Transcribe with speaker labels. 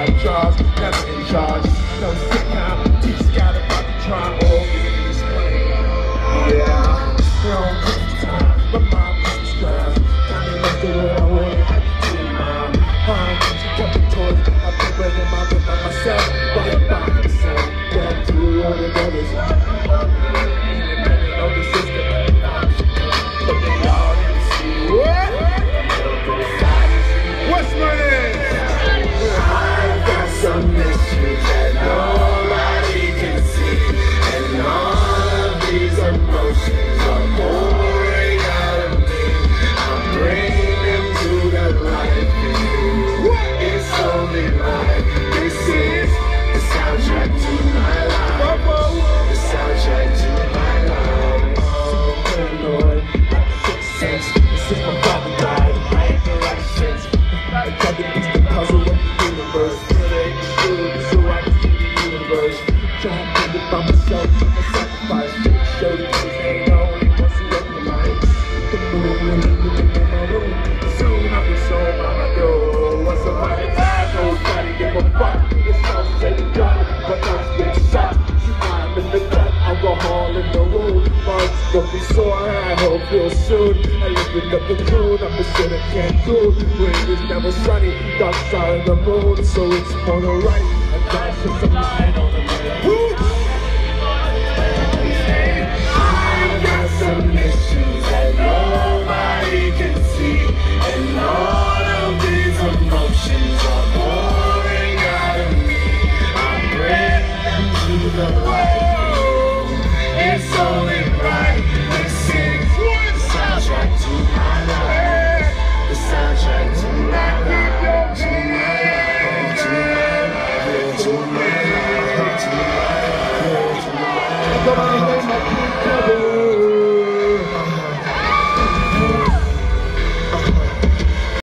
Speaker 1: draws, never in charge. No sitcom, teach got about to try all these play. Yeah, wrong time. My mom used to stress. Tell me what's the way I want it. I can do mom. She kept the toys. I've been wearing my whip by myself. Right by myself. Got two older brothers. Independent of the system. But they all didn't see what? What's my name? I got some issues that nobody can see, and all of these emotions are pouring out of me. I'm bringing them to the light. It's only right. This is the soundtrack to my life. The soundtrack to my life. Super paranoid. I can make sense. Since my father died, I ain't been right since. I tried to piece the puzzle of the universe. But I ain't sure, so I can see the universe. Trying to think about myself, I sacrifice. Show the kids ain't the only ones who recognize the moon and living in my room. Soon I'll be sold by my door. Once somebody dies, nobody give a fuck. It's all said and done, but I'm still shot. I'm in the cut, alcohol in the room. Mugs gonna be sore, I hope real soon. I lifted up the tune, I'm the shit I can't do. Rain is never sunny, dark side of the moon, so it's on the right. I die since I'm lying on